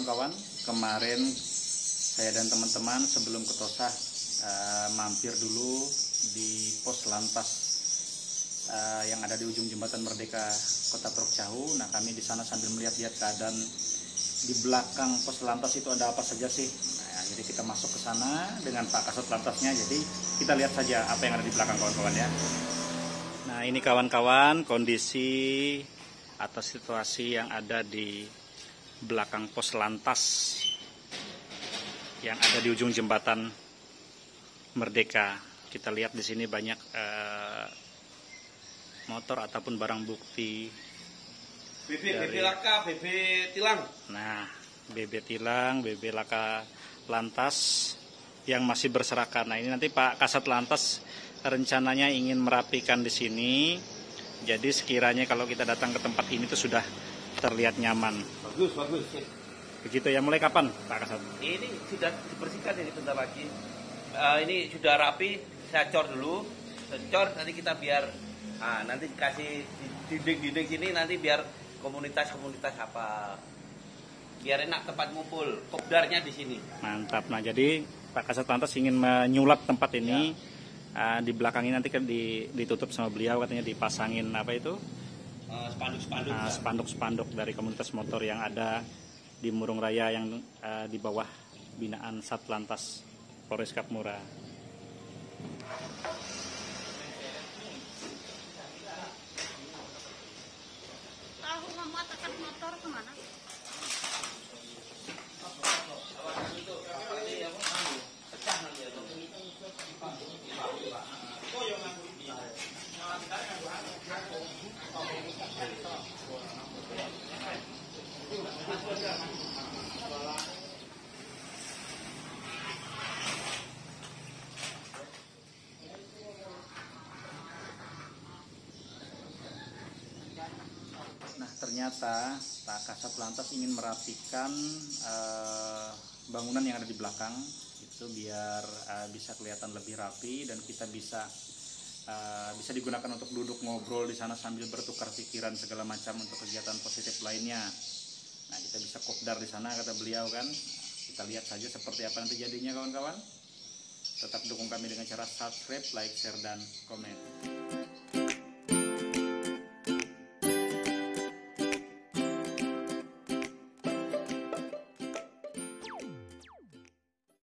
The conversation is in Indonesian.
kawan-kawan, kemarin saya dan teman-teman sebelum ke Tosah mampir dulu di pos lantas yang ada di ujung jembatan Merdeka Kota Prok Cahu. Nah, kami di sana sambil melihat-lihat keadaan di belakang pos lantas itu ada apa saja sih. Nah, jadi kita masuk ke sana dengan Pak Kasat Lantasnya. Jadi kita lihat saja apa yang ada di belakang kawan-kawan ya. Nah, ini kawan-kawan kondisi atau situasi yang ada di belakang pos lantas yang ada di ujung jembatan Merdeka. Kita lihat di sini banyak motor ataupun barang bukti. BB laka, BB tilang. Nah, BB tilang, BB laka lantas yang masih berserakan. Nah, ini nanti Pak Kasat Lantas rencananya ingin merapikan di sini. Jadi sekiranya kalau kita datang ke tempat ini tuh sudah terlihat nyaman. Bagus. Begitu ya, mulai kapan Pak Kasat? Ini sudah dibersihkan ini bentar lagi. Ini sudah rapi, saya cor dulu. Cor nanti kita biar nanti kasih dinding-dinding sini nanti biar komunitas-komunitas apa. Biar enak tempat ngumpul. Kopdarnya di sini. Mantap. Nah, jadi Pak Kasat Lantas ingin menyulap tempat ini. Ya. Di belakang ini nanti kan ditutup sama beliau, katanya dipasangin apa itu? Spanduk-spanduk dari komunitas motor yang ada di Murung Raya yang di bawah binaan Satlantas Polres Kapmura. Tahu mematakan motor kemana? Nah, ternyata Pak Kasat Lantas ingin merapikan bangunan yang ada di belakang itu biar bisa kelihatan lebih rapi dan kita bisa digunakan untuk duduk ngobrol di sana sambil bertukar pikiran segala macam untuk kegiatan positif lainnya. Nah, kita bisa kopdar di sana kata beliau kan. Kita lihat saja seperti apa nanti jadinya kawan-kawan. Tetap dukung kami dengan cara subscribe, like, share, dan komen.